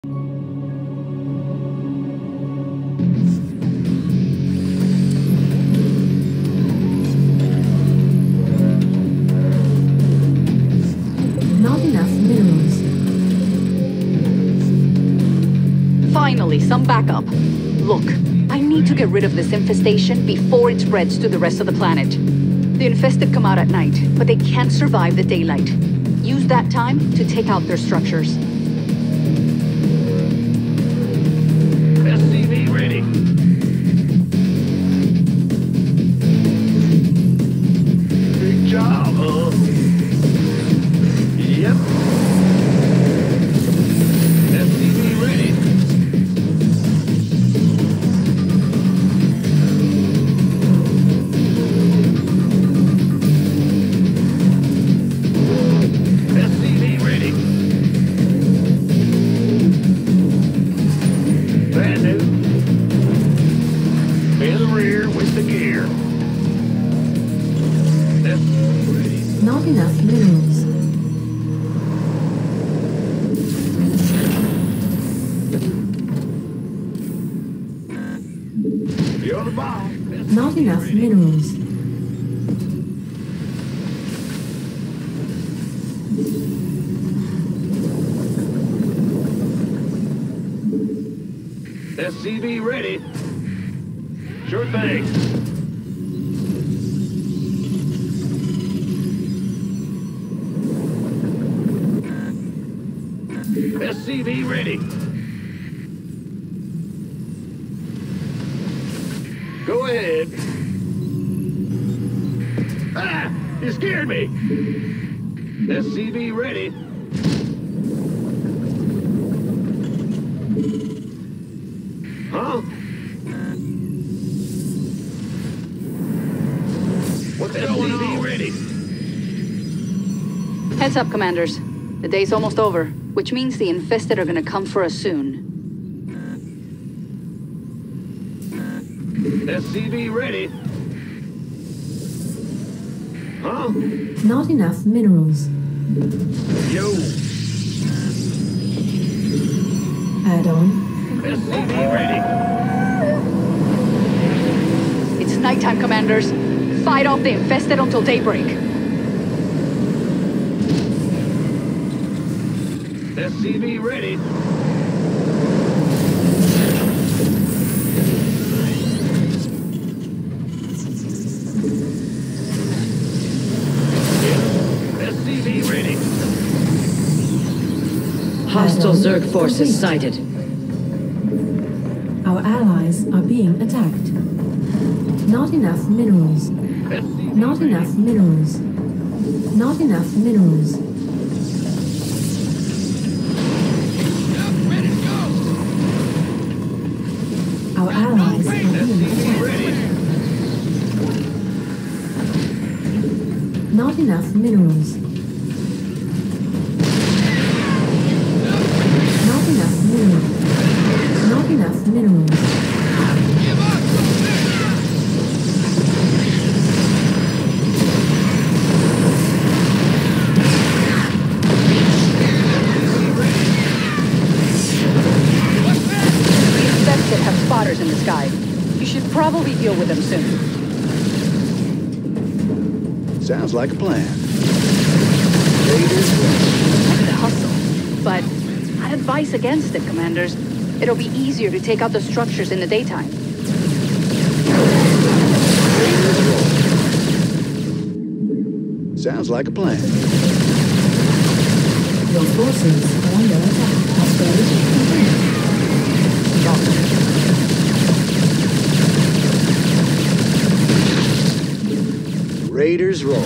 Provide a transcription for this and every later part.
Not enough minerals. Finally, some backup. Look, I need to get rid of this infestation before it spreads to the rest of the planet. The infested come out at night, but they can't survive the daylight. Use that time to take out their structures. SCV ready. Big job, huh? Yep. SCV ready. SCV ready. Brand new. In the rear with the gear. SCV ready. Not enough minerals. You're the boss. Not enough minerals. SCV ready. Sure thing. SCV ready. Go ahead. Ah! You scared me. SCV ready. Huh? What's going on? Ready. Heads up, Commanders. The day's almost over, which means the infested are gonna come for us soon. SCV ready. Huh? Not enough minerals. Yo. Add-on. SCV ready. It's nighttime, Commanders. Fight off the infested until daybreak. SCV ready. SCV ready. Hostile Zerg forces sighted. Our allies are being attacked. Not enough minerals. SCV Not ready. enough minerals. Not enough minerals. Our allies are being SCV attacked. ready. Not enough minerals. Not enough minerals. Not enough minerals. The infested have spotters in the sky. You should probably deal with them soon. Sounds like a plan. Maybe the hustle. But I'd advise against it, Commanders. It'll be easier to take out the structures in the daytime. Sounds like a plan. Your forces are under attack. Upgrade complete. Raiders roll.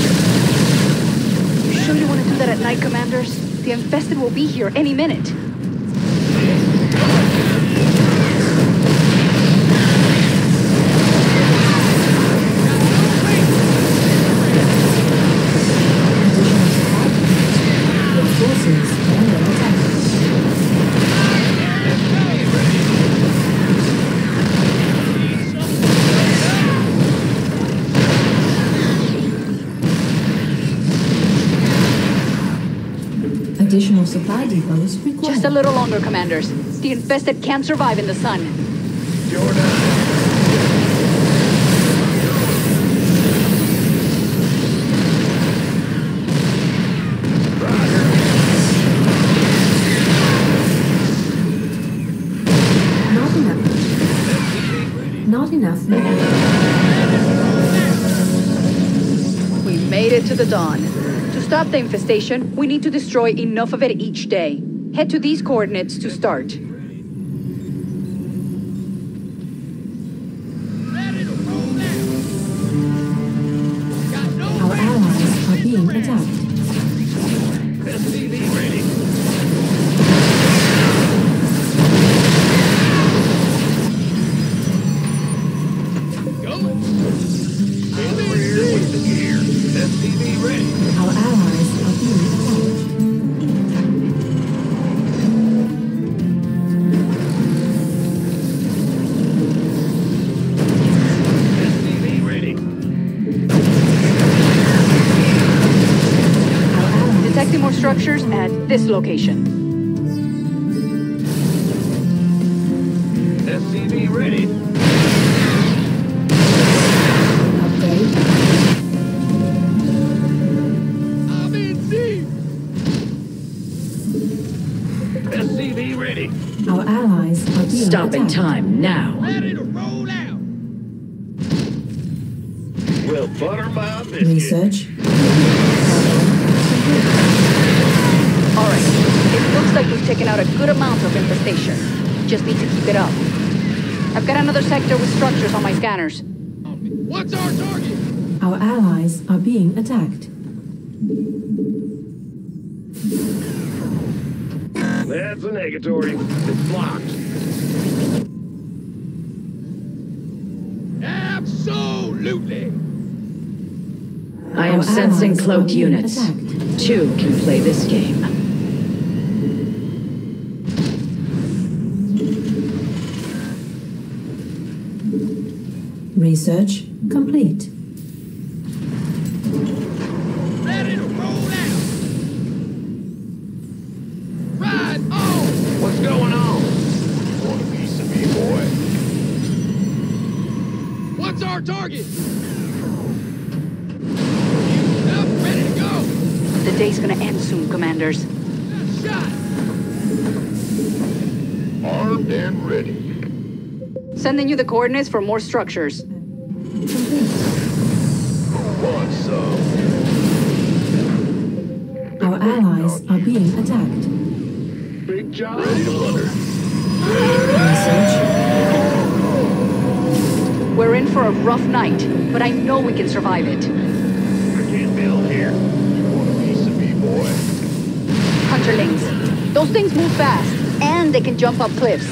You sure you want to do that at night, Commanders? The infested will be here any minute. Your forces are under attack. Additional More supply depots required. Just a little longer, commanders. The infested can't survive in the sun. Not enough. Not enough minerals. We made it to the dawn. To stop the infestation, we need to destroy enough of it each day. Head to these coordinates to start. Our allies are being attacked. SCV ready. In the rear with the gear. SCV ready. Our allies are being attacked. SCV ready. Our allies Detecting more structures at this location. SCV ready. upgrade. I'm in deep. SCV ready. Our allies are being Stopping attacked. time now. Ready to roll out. We'll butter my biscuit. Research. All right. It looks like we've taken out a good amount of infestation. Just need to keep it up. I've got another sector with structures on my scanners. What's our target? Our allies are being attacked. That's a negatory. It's blocked. Absolutely. I am Our sensing allies are cloaked being units. attacked. 2 can play this game. Research complete. Ready to roll out. Ride on. What's going on? Want a piece of me, boy? What's our target? Up, ready to go. The day's gonna end soon, commanders. Shot. Armed and ready. Sending you the coordinates for more structures. Complete. Want some? Our allies are being attacked. Big job. Ready to butter. Research. We're in for a rough night, but I know we can survive it. I can't build here. You want a piece of me, boy? Hunterlings. Those things move fast, and they can jump up cliffs.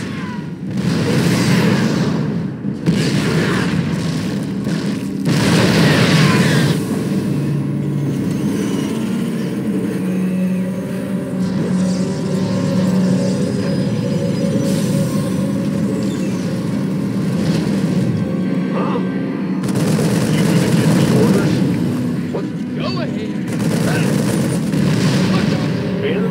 Huh? You gonna give me orders? What? Go ahead. What's up? In?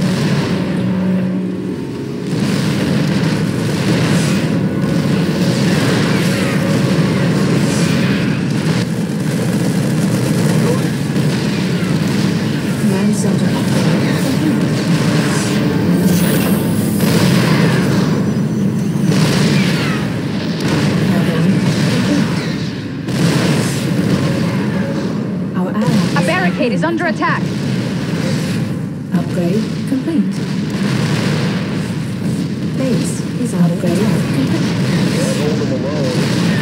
Command center upgrade complete. Our allies. A barricade is under attack. Upgrade complete. Base is upgrade complete. Hold them alone.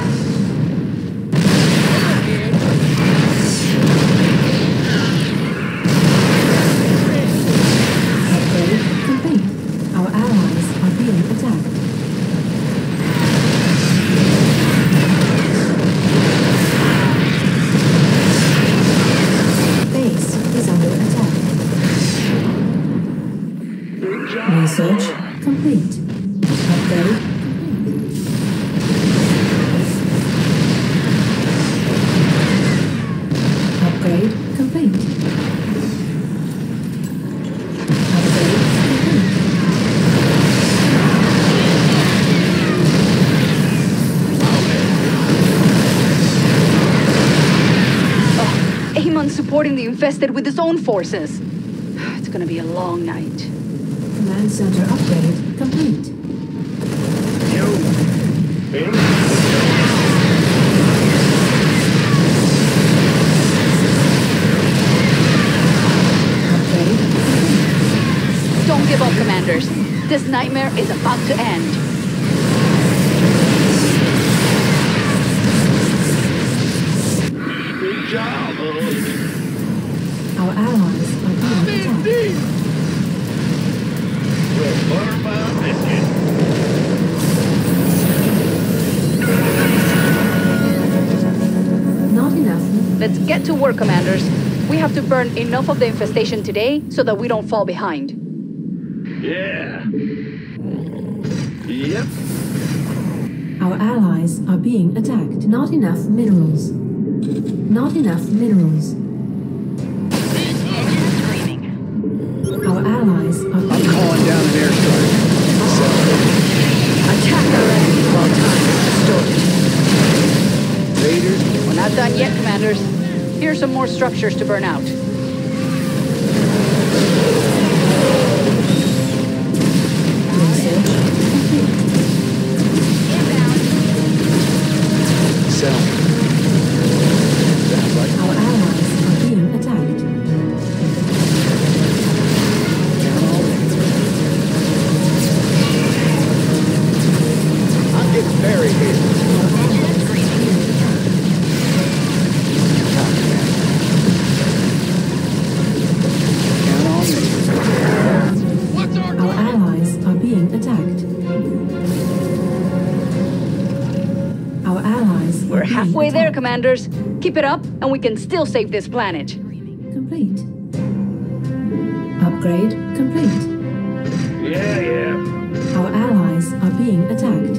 Upgrade complete. Our allies are being attacked. Base is under attack. Big job. Research complete. Upgrade complete. Upgrade complete. infested with its own forces. It's gonna be a long night. Command center upgrade complete. Yo. Ben? Upgrade complete. Don't give up, Commanders. This nightmare is about to end. Good job, Our allies are being attacked. Indeed. Well, butterfly biscuit. Not enough. Let's get to work, Commanders. We have to burn enough of the infestation today so that we don't fall behind. Yeah. Yep. Our allies are being attacked. Not enough minerals. Not enough minerals. Our allies are I'm being calling down an airstrike. Attack our enemy while time is distorted. Raiders, We're not done yet, Commanders. Here's some more structures to burn out. research complete. sell. Sounds like Our allies are being attacked. I'm getting buried here. Our allies are being attacked. Count on me. What's our Our allies are being attacked. Our allies are We're being halfway there, attacked. Commanders. Keep it up, and we can still save this planet. Complete. Upgrade complete. Yeah. Our allies are being attacked.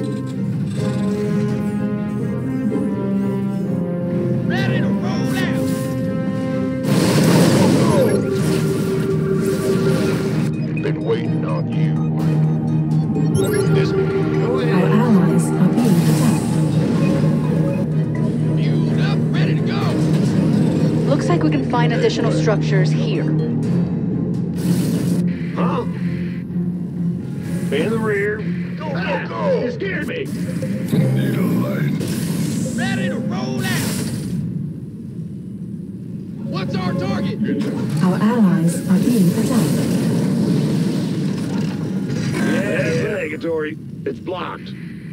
Ready to roll out. Been waiting on you. This go Our ahead. allies are being attacked. Fueled up, ready to go. Looks like we can find additional structures here. Huh? In the rear. Go, go, go. You scared me. Need a light. Ready to roll out. What's our target? Our allies are being attacked. Yeah, it's negatory. It's blocked.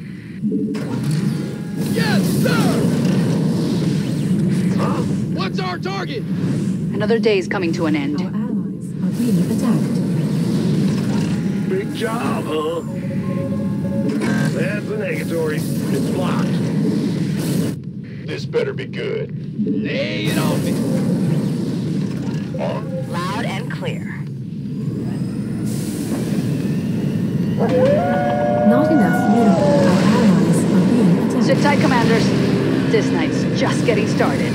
Yes, sir! Huh? What's our target? Another day is coming to an Our end. allies are being attacked. Big job, huh? That's the negatory. It's blocked. This better be good. Lay it on me. On. Loud and clear. Not enough minerals. Our allies are being attacked. Sit tight, Commanders. This night's just getting started.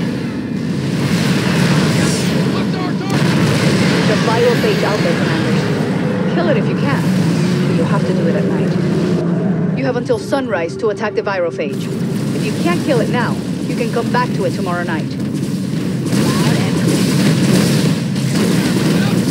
What's our target? The biophage out there, Commanders. Kill it if you can, but you have to do it at night. You have until sunrise to attack the virophage. If you can't kill it now, you can come back to it tomorrow night. Loud and clear. Well,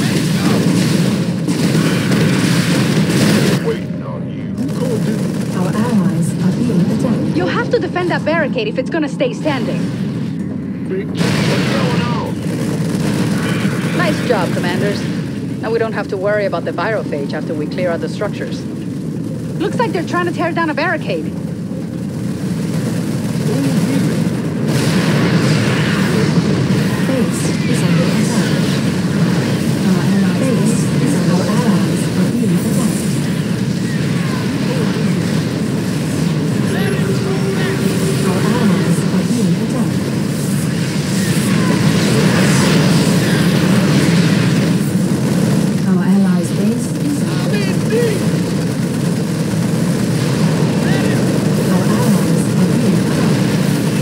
ready to go. Waiting on you. Our allies are being attacked. You'll have to defend that barricade if it's gonna stay standing. Big what's going on? Nice job, Commanders. Now we don't have to worry about the virophage after we clear out the structures. Looks like they're trying to tear down a barricade. Base is under attack. Our allies' base is under our allies are being attacked. Our allies are being attacked. Our allies' base is under attack. Our allies are being attacked.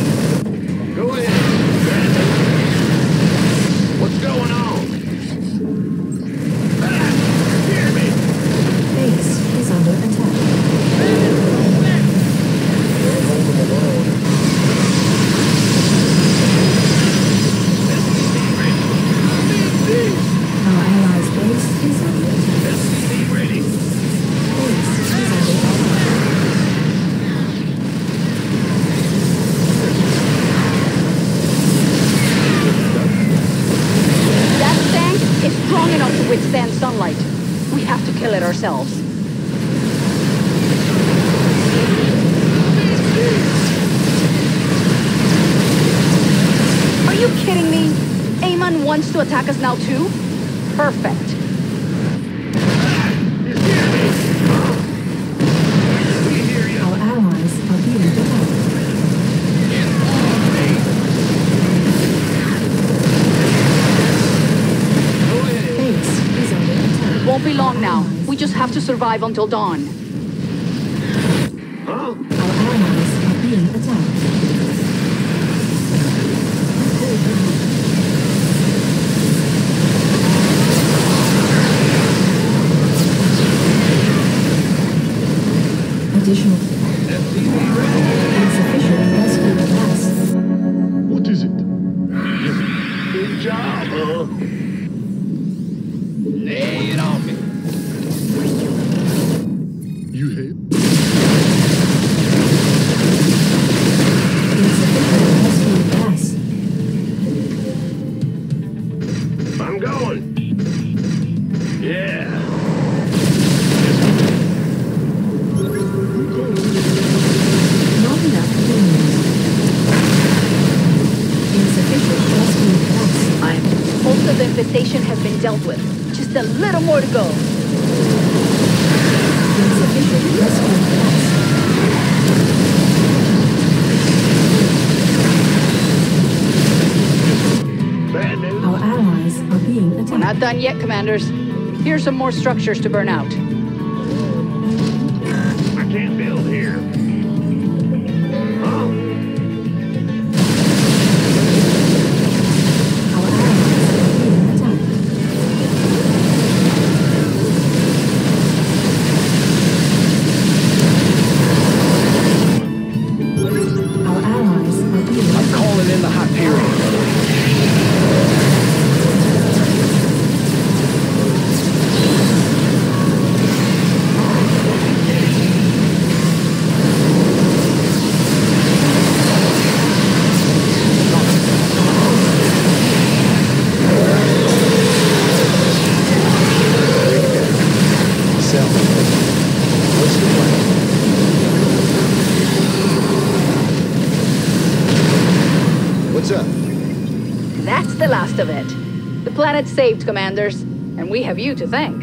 ourselves. Are you kidding me? Amon wants to attack us now too? Perfect. Our allies are being attacked. Base is under attack. Won't be long now. We just have to survive until dawn. Our allies are being attacked. Additional insufficient rescue gas. What is it? Good job, huh? Lay it on me. You hit? Insufficient rescue gas. I'm going. Yeah. Not enough minerals. Insufficient rescue gas. Most of the infestation has been dealt with. Just a little more to go. Insufficient rescue gas. Bad news. Our allies are being We're attacked. not done yet, commanders. Here's some more structures to burn out. I can't build here. Huh? Our allies are being attacked. Our allies are being I'm calling in the Hyperion. Sell. What's the plan? What's up? That's the last of it. The planet's saved, commanders. And we have you to thank.